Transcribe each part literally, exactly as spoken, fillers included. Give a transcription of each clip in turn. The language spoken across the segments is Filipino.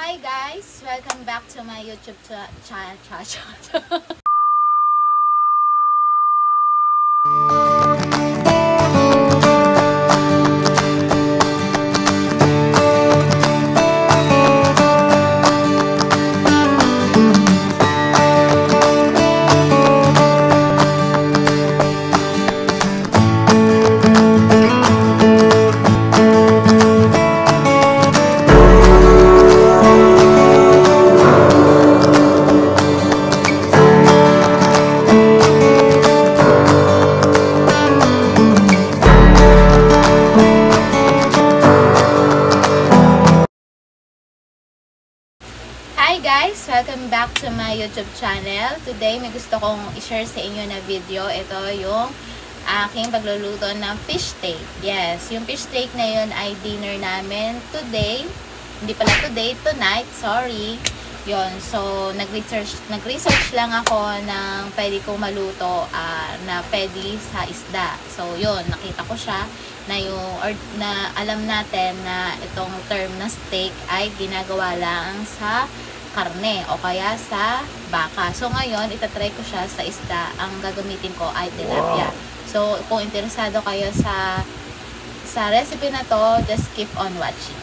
Hi guys! Welcome back to my YouTube channel. Hi guys! Welcome back to my YouTube channel. Today may gusto kong i-share sa inyo na video. Ito yung aking pagluluto ng fish steak. Yes, yung fish steak na yun ay dinner namin today. Hindi pala today, tonight. Sorry. Yun, so nag-research nag-research lang ako ng pwede kong maluto uh, na pwede sa isda. So yun, nakita ko siya na yung or, na alam natin na itong term na steak ay ginagawa lang sa karne o kaya sa baka. So ngayon, itatry ko siya sa isda. Ang gagamitin ko ay tilapia. Wow. So kung interesado kayo sa sa recipe na to, just keep on watching.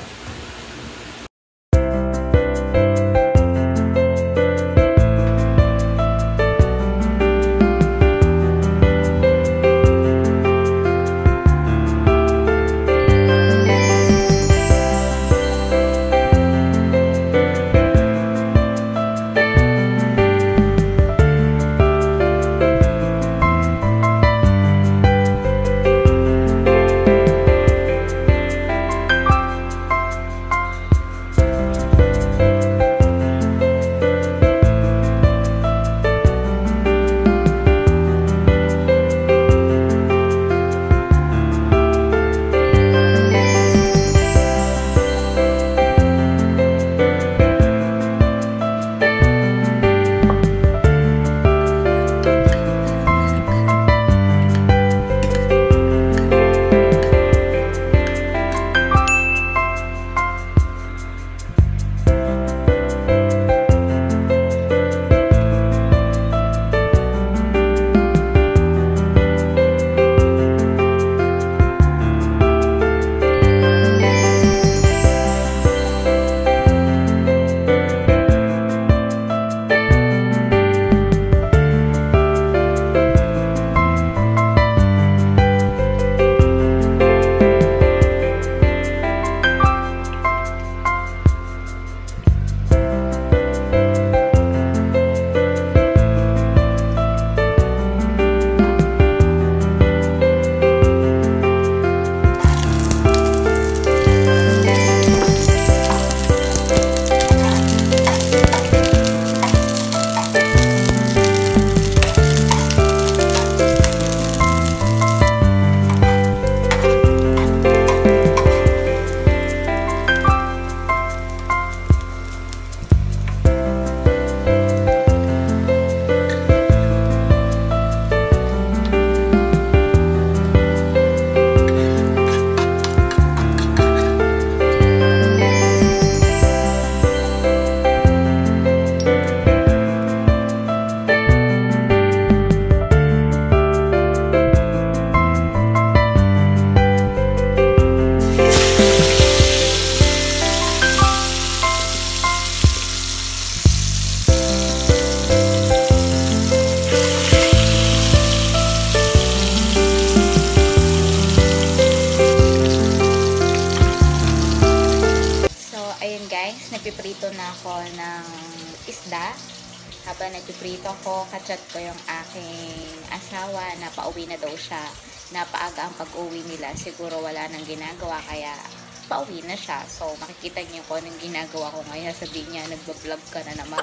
Nagpiprito na ako ng isda. Habang nagpiprito ko, kachat ko yung aking asawa na pauwi na daw siya. Napaaga ang pag-uwi nila. Siguro wala nang ginagawa kaya pauwi na siya. So makikita niyo kung anong ginagawa ko ngayon. Sabihin niya, nagbablog ka na naman.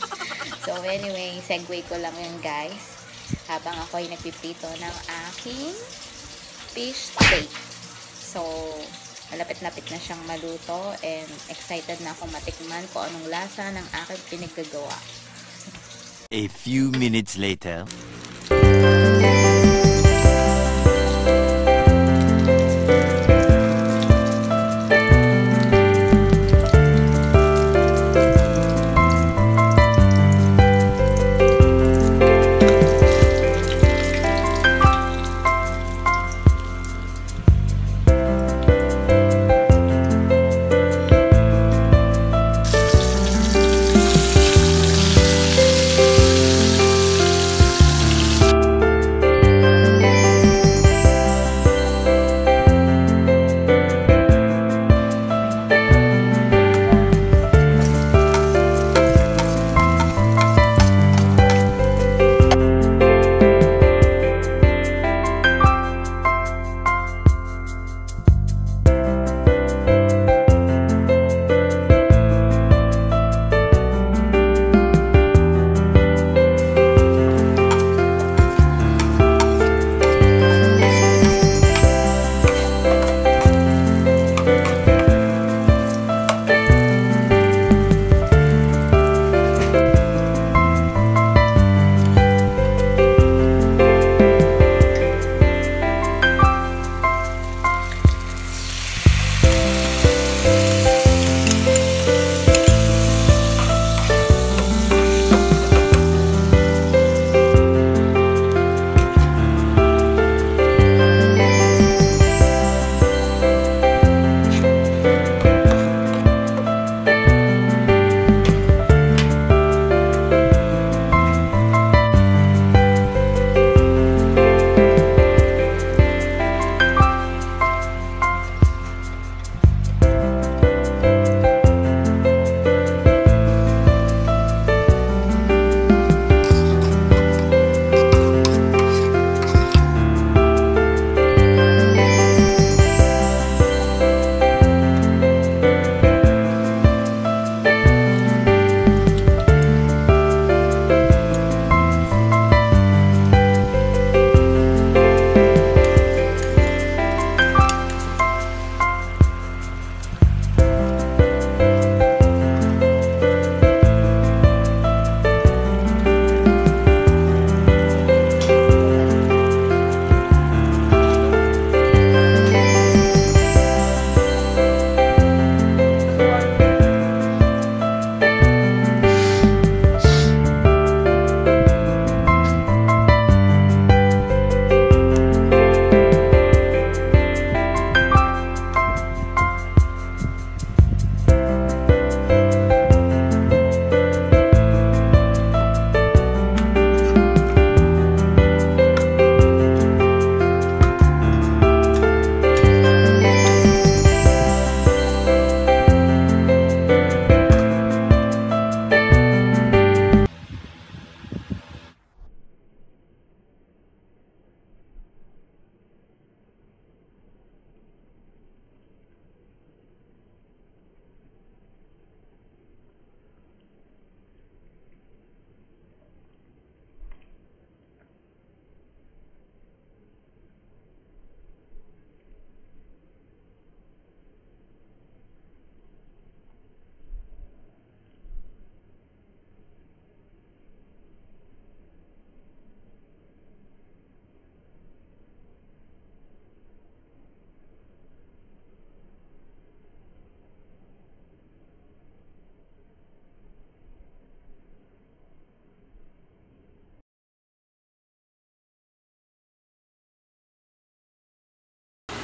So anyway, segue ko lang yun guys. Habang ako ay nagpiprito ng aking fish steak. So malapit-lapit na siyang maluto and excited na akong matikman kung anong lasa ng aking pinaggagawa. A few minutes later.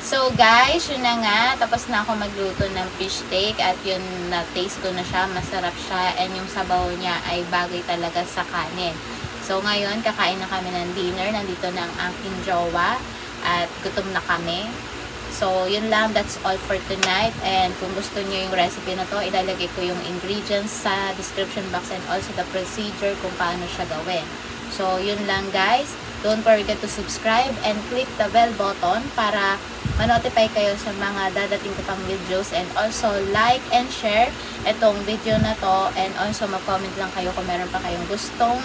So guys, yun na nga, tapos na ako magluto ng fish steak at yun, na-taste ko na siya, masarap siya, and yung sabaw niya ay bagay talaga sa kanin. So ngayon, kakain na kami ng dinner, nandito na ang aking jowa at gutom na kami. So yun lang, that's all for tonight, and kung gusto niyo yung recipe na to, ilalagay ko yung ingredients sa description box and also the procedure kung paano siya gawin. So yun lang guys, don't forget to subscribe and click the bell button para ma-notify kayo sa mga dadating ko pang videos, and also like and share itong video na to, and also mag-comment lang kayo kung meron pa kayong gustong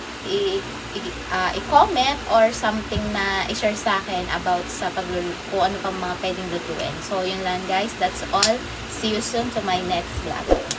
i-comment uh, or something na i-share sa akin about sa pagluluto, kung ano pang mga pwedeng lutuin. So yun lang guys, that's all. See you soon to my next vlog.